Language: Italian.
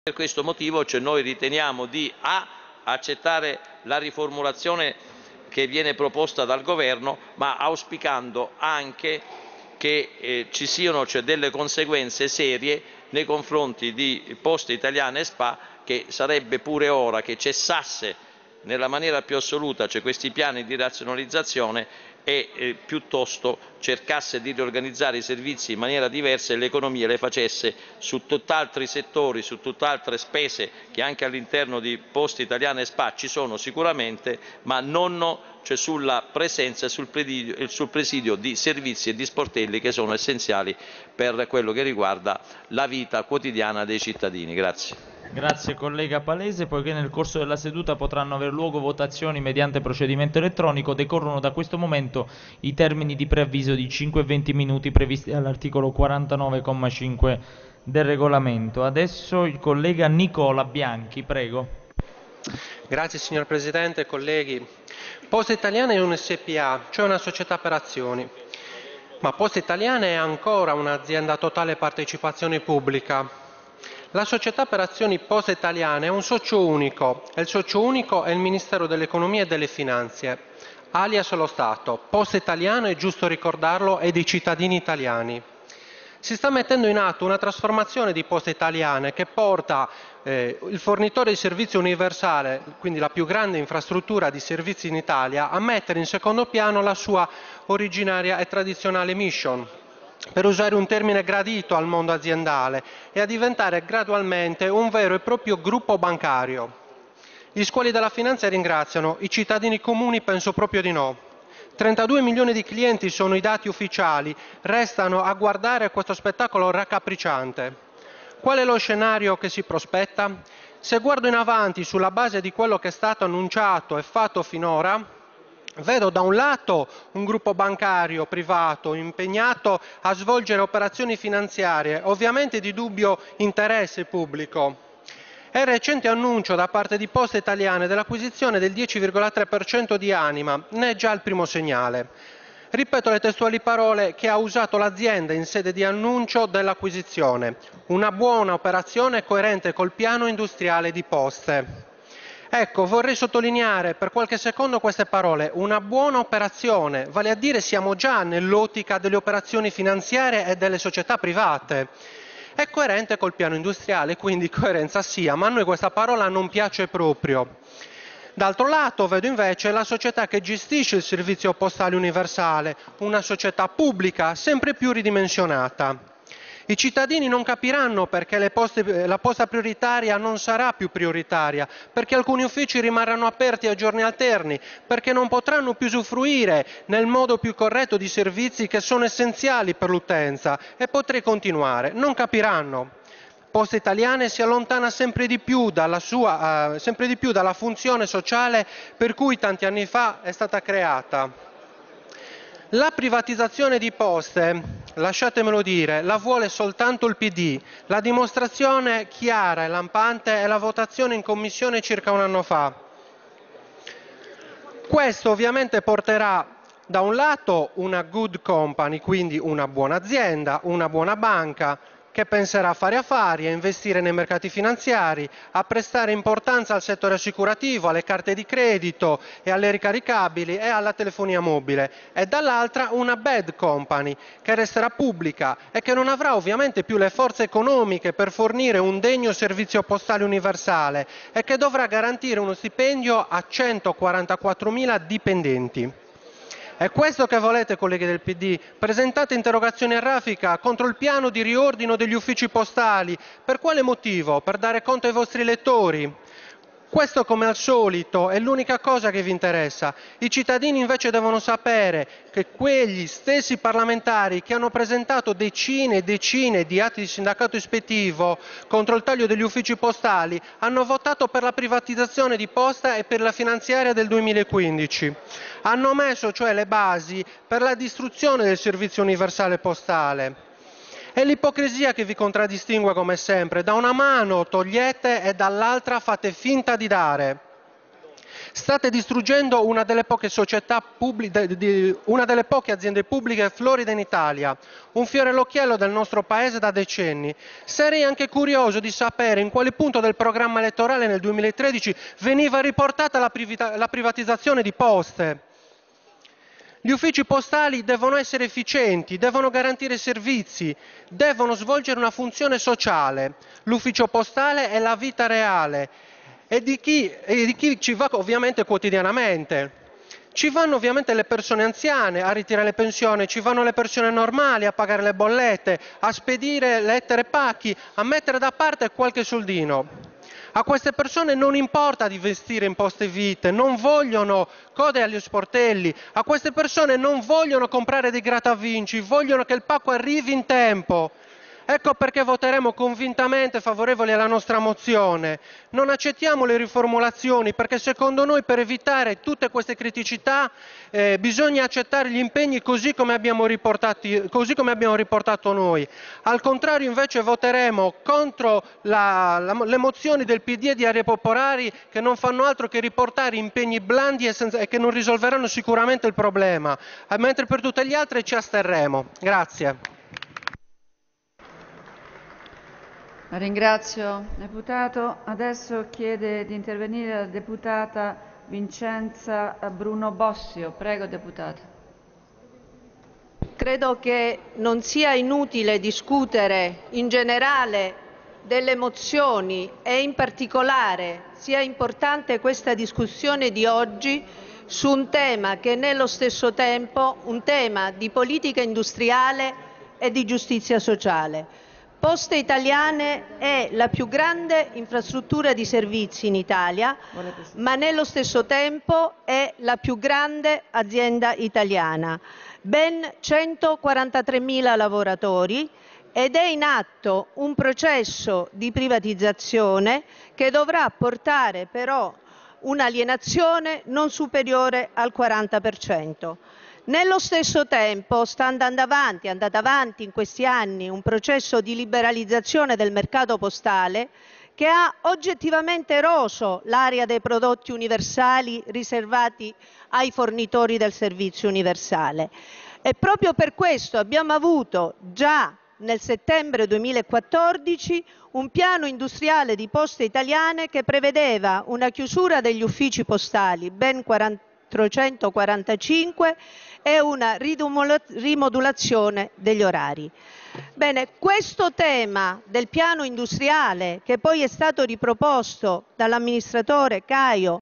Per questo motivo noi riteniamo di accettare la riformulazione che viene proposta dal Governo, ma auspicando anche che ci siano delle conseguenze serie nei confronti di Poste Italiane SpA, che sarebbe pure ora che cessasse nella maniera più assoluta questi piani di razionalizzazione e piuttosto cercasse di riorganizzare i servizi in maniera diversa e l'economia le facesse su tutt'altri settori, su tutt'altre spese che anche all'interno di Poste Italiane SpA ci sono sicuramente, ma non sulla presenza e sul presidio di servizi e di sportelli che sono essenziali per quello che riguarda la vita quotidiana dei cittadini. Grazie. Grazie collega Palese. Poiché nel corso della seduta potranno aver luogo votazioni mediante procedimento elettronico, decorrono da questo momento i termini di preavviso di 5 e 20 minuti previsti dall'articolo 49,5 del regolamento. Adesso il collega Nicola Bianchi, prego. Grazie signor Presidente, colleghi. Poste Italiane è un SpA, cioè una società per azioni, ma Poste Italiane è ancora un'azienda a totale partecipazione pubblica. La società per azioni Poste Italiane è un socio unico e il socio unico è il Ministero dell'Economia e delle Finanze, alias lo Stato. Poste Italiane, è giusto ricordarlo, è dei cittadini italiani. Si sta mettendo in atto una trasformazione di Poste Italiane che porta il fornitore di servizio universale, quindi la più grande infrastruttura di servizi in Italia, a mettere in secondo piano la sua originaria e tradizionale mission, per usare un termine gradito al mondo aziendale, e a diventare gradualmente un vero e proprio gruppo bancario. Gli squali della finanza ringraziano, i cittadini comuni penso proprio di no. 32 milioni di clienti sono i dati ufficiali, restano a guardare questo spettacolo raccapricciante. Qual è lo scenario che si prospetta? Se guardo in avanti sulla base di quello che è stato annunciato e fatto finora, vedo da un lato un gruppo bancario privato impegnato a svolgere operazioni finanziarie, ovviamente di dubbio interesse pubblico. È il recente annuncio da parte di Poste Italiane dell'acquisizione del 10,3% di Anima, ne è già il primo segnale. Ripeto le testuali parole che ha usato l'azienda in sede di annuncio dell'acquisizione: una buona operazione coerente col piano industriale di Poste. Ecco, vorrei sottolineare per qualche secondo queste parole: una buona operazione, vale a dire siamo già nell'ottica delle operazioni finanziarie e delle società private. È coerente col piano industriale, quindi coerenza sia, ma a noi questa parola non piace proprio. D'altro lato vedo invece la società che gestisce il servizio postale universale, una società pubblica sempre più ridimensionata. I cittadini non capiranno perché la posta prioritaria non sarà più prioritaria, perché alcuni uffici rimarranno aperti a giorni alterni, perché non potranno più usufruire nel modo più corretto di servizi che sono essenziali per l'utenza, e potrei continuare. Non capiranno. Poste Italiane si allontana sempre di più dalla funzione sociale per cui tanti anni fa è stata creata. La privatizzazione di Poste, lasciatemelo dire, la vuole soltanto il PD. La dimostrazione chiara e lampante è la votazione in Commissione circa un anno fa. Questo ovviamente porterà da un lato una good company, quindi una buona azienda, una buona banca, che penserà a fare affari, a investire nei mercati finanziari, a prestare importanza al settore assicurativo, alle carte di credito e alle ricaricabili e alla telefonia mobile, e dall'altra una bad company che resterà pubblica e che non avrà ovviamente più le forze economiche per fornire un degno servizio postale universale e che dovrà garantire uno stipendio a 144.000 dipendenti. È questo che volete, colleghi del PD? Presentate interrogazioni a raffica contro il piano di riordino degli uffici postali. Per quale motivo? Per dare conto ai vostri elettori? Questo, come al solito, è l'unica cosa che vi interessa. I cittadini invece devono sapere che quegli stessi parlamentari che hanno presentato decine e decine di atti di sindacato ispettivo contro il taglio degli uffici postali hanno votato per la privatizzazione di Posta e per la finanziaria del 2015. Hanno messo cioè le basi per la distruzione del servizio universale postale. È l'ipocrisia che vi contraddistingue come sempre. Da una mano togliete e dall'altra fate finta di dare. State distruggendo una delle poche società pubbliche, una delle poche aziende pubbliche floride in Italia, un fiore all'occhiello del nostro paese da decenni. Sarei anche curioso di sapere in quale punto del programma elettorale nel 2013 veniva riportata la privatizzazione di Poste. Gli uffici postali devono essere efficienti, devono garantire servizi, devono svolgere una funzione sociale. L'ufficio postale è la vita reale e di chi ci va ovviamente quotidianamente. Ci vanno ovviamente le persone anziane a ritirare le pensioni, ci vanno le persone normali a pagare le bollette, a spedire lettere e pacchi, a mettere da parte qualche soldino. A queste persone non importa di investire in Poste Vite, non vogliono code agli sportelli, a queste persone non vogliono comprare dei grattavinci, vogliono che il pacco arrivi in tempo. Ecco perché voteremo convintamente favorevoli alla nostra mozione. Non accettiamo le riformulazioni perché secondo noi per evitare tutte queste criticità bisogna accettare gli impegni così come abbiamo riportato noi. Al contrario invece voteremo contro le mozioni del PD e di Area Popolari che non fanno altro che riportare impegni blandi e che non risolveranno sicuramente il problema, mentre per tutti gli altri ci asterremo. Grazie. La ringrazio, deputato. Adesso chiede di intervenire la deputata Vincenza Bruno Bossio. Prego, deputata. Credo che non sia inutile discutere in generale delle mozioni e in particolare sia importante questa discussione di oggi su un tema che è nello stesso tempo un tema di politica industriale e di giustizia sociale. Poste Italiane è la più grande infrastruttura di servizi in Italia, ma nello stesso tempo è la più grande azienda italiana. Ben 143.000 lavoratori ed è in atto un processo di privatizzazione che dovrà portare però un'alienazione non superiore al 40%. Nello stesso tempo è andato avanti in questi anni un processo di liberalizzazione del mercato postale che ha oggettivamente eroso l'area dei prodotti universali riservati ai fornitori del servizio universale. E proprio per questo abbiamo avuto già nel settembre 2014 un piano industriale di Poste Italiane che prevedeva una chiusura degli uffici postali, ben 445, e una rimodulazione degli orari. Bene, questo tema del piano industriale, che poi è stato riproposto dall'amministratore Caio